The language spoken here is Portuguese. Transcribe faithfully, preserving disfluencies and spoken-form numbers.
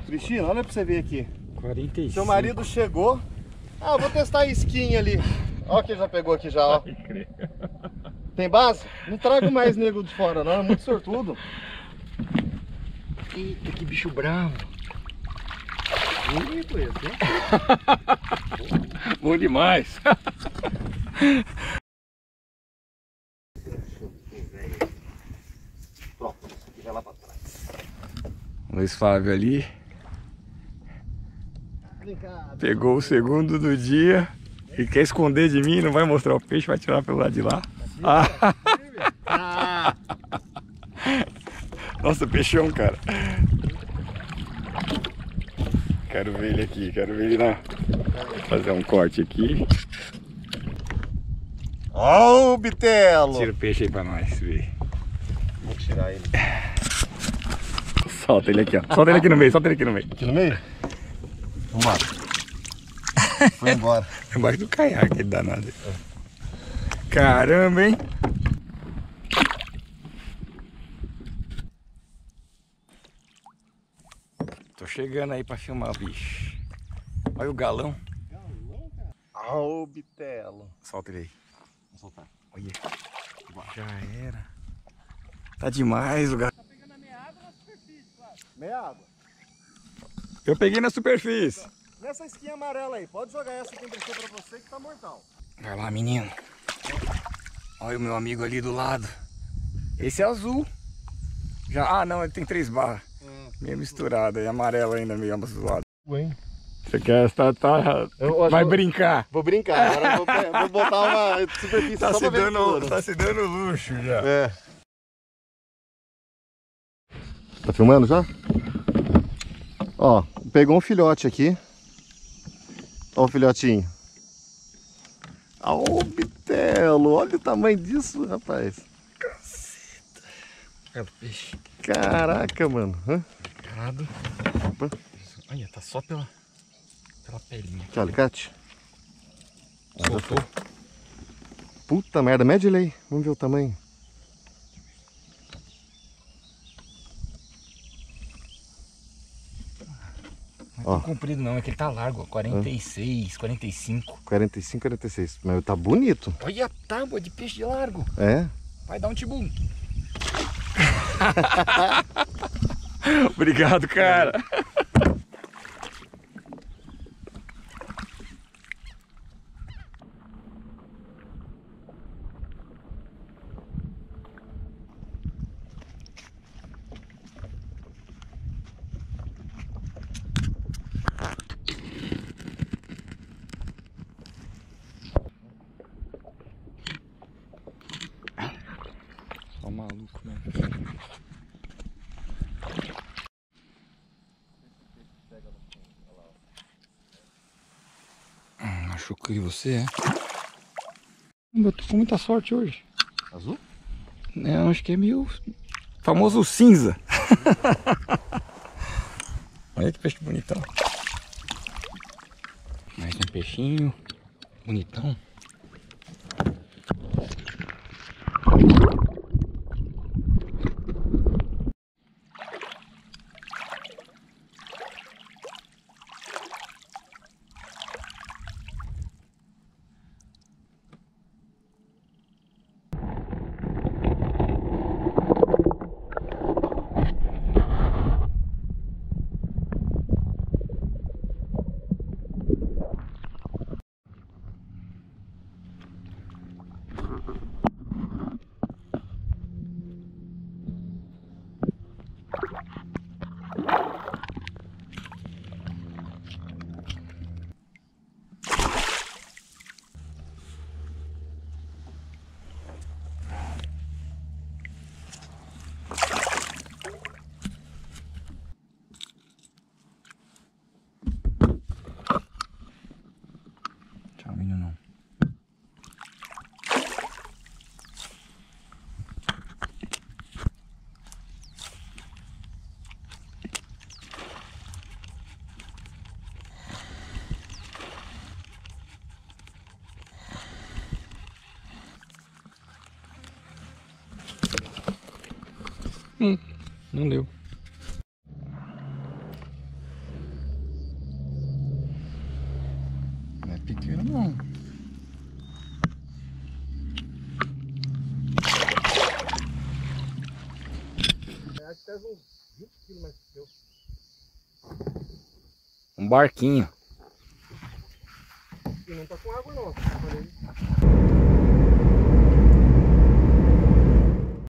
Cristina, olha pra você ver aqui. quarenta e cinco. Seu marido chegou. Ah, vou testar a isquinha ali. Olha que ele já pegou aqui já, ó. Tem base? Não trago mais nego de fora não, é muito sortudo. Eita, que bicho bravo. Bonito esse, hein? Bom demais. Pronto, aqui vai lá pra trás. Luiz Fábio ali. Pegou o segundo do dia. E quer esconder de mim, não vai mostrar o peixe, vai tirar pelo lado de lá. Ah. Nossa, peixão, cara. Quero ver ele aqui, quero ver ele lá. Vou fazer um corte aqui. Ó o bitelo! Tira o peixe aí pra nós ver. Vou tirar ele. Solta ele aqui, ó. Solta ele aqui no meio, solta ele aqui no meio. Aqui no meio? Vambora. Foi embora. Embaixo do caiaque, ele danado. Caramba, hein? Tô chegando aí pra filmar o bicho. Olha o galão. Galão, cara? Ó o bitelo. Solta ele aí. Vou soltar. Olha. Já era. Tá demais o galão. Tá pegando a meia água ou na superfície, claro? Meia água. Eu peguei na superfície. Nessa esquinha amarela aí, pode jogar essa que emprestou pra você que tá mortal. Vai lá, menino. Olha o meu amigo ali do lado. Esse é azul. Já... Ah, não, ele tem três barras. Hum. Meio misturado, e amarelo ainda, meio ambos do lado. Ué. Você quer estar... Tá... Vai vou... brincar. Vou brincar, agora vou, vou botar uma superfície tá só se pra ver dando, tudo. Tá se dando luxo já. É. Tá filmando já? Ó, pegou um filhote aqui. Ó o filhotinho. Ó o bitelo. Olha o tamanho disso, rapaz. Caceta. É o peixe. Caraca, mano. Hã? Carado. Olha, tá só pela, pela pelinha. Que alicate? Soltou. Puta merda, mede ele aí. Vamos ver o tamanho. Não é tão comprido não, é que ele tá largo, quarenta e seis, quarenta e cinco. quarenta e cinco, quarenta e seis. Mas tá bonito. Olha a tábua de peixe de largo. É? Vai dar um tibum. Obrigado, cara. Só maluco mesmo. Hum, machuquei você, é? Eu tô com muita sorte hoje. Azul? É, acho que é meio famoso cinza. Olha que peixe bonitão. Mais um peixinho bonitão. Tchau, menino. Hum, não deu. Não. É, acho que pesa uns vinte quilos mais que eu. Um barquinho. E não tá com água não, falei.